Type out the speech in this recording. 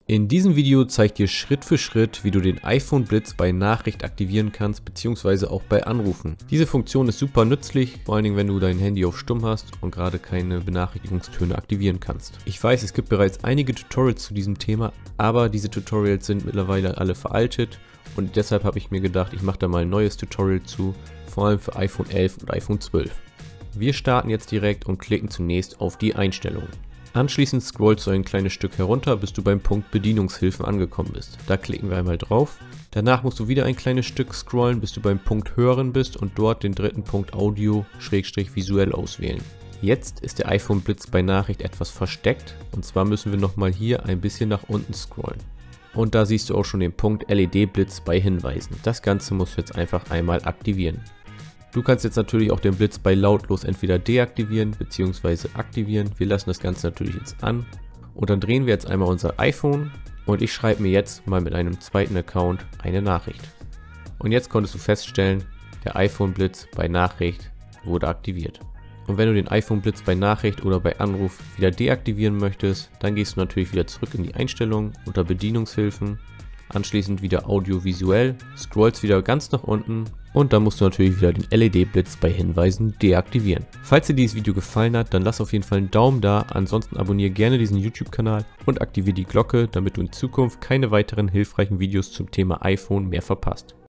In diesem Video zeige ich dir Schritt für Schritt, wie du den iPhone Blitz bei Nachricht aktivieren kannst, beziehungsweise auch bei Anrufen. Diese Funktion ist super nützlich, vor allen Dingen wenn du dein Handy auf Stumm hast und gerade keine Benachrichtigungstöne aktivieren kannst. Ich weiß, es gibt bereits einige Tutorials zu diesem Thema, aber diese Tutorials sind mittlerweile alle veraltet und deshalb habe ich mir gedacht, ich mache da mal ein neues Tutorial zu, vor allem für iPhone 11 und iPhone 12. Wir starten jetzt direkt und klicken zunächst auf die Einstellungen. Anschließend scrollst du ein kleines Stück herunter, bis du beim Punkt Bedienungshilfen angekommen bist. Da klicken wir einmal drauf. Danach musst du wieder ein kleines Stück scrollen, bis du beim Punkt Hören bist und dort den dritten Punkt Audio/visuell auswählen. Jetzt ist der iPhone Blitz bei Nachricht etwas versteckt und zwar müssen wir nochmal hier ein bisschen nach unten scrollen. Und da siehst du auch schon den Punkt LED Blitz bei Hinweisen. Das Ganze musst du jetzt einfach einmal aktivieren. Du kannst jetzt natürlich auch den Blitz bei lautlos entweder deaktivieren bzw. aktivieren. Wir lassen das Ganze natürlich jetzt an. Und dann drehen wir jetzt einmal unser iPhone und ich schreibe mir jetzt mal mit einem zweiten Account eine Nachricht. Und jetzt konntest du feststellen, der iPhone Blitz bei Nachricht wurde aktiviert. Und wenn du den iPhone Blitz bei Nachricht oder bei Anruf wieder deaktivieren möchtest, dann gehst du natürlich wieder zurück in die Einstellungen unter Bedienungshilfen. Anschließend wieder audiovisuell, scrollst wieder ganz nach unten und dann musst du natürlich wieder den LED-Blitz bei Hinweisen deaktivieren. Falls dir dieses Video gefallen hat, dann lass auf jeden Fall einen Daumen da, ansonsten abonniere gerne diesen YouTube-Kanal und aktiviere die Glocke, damit du in Zukunft keine weiteren hilfreichen Videos zum Thema iPhone mehr verpasst.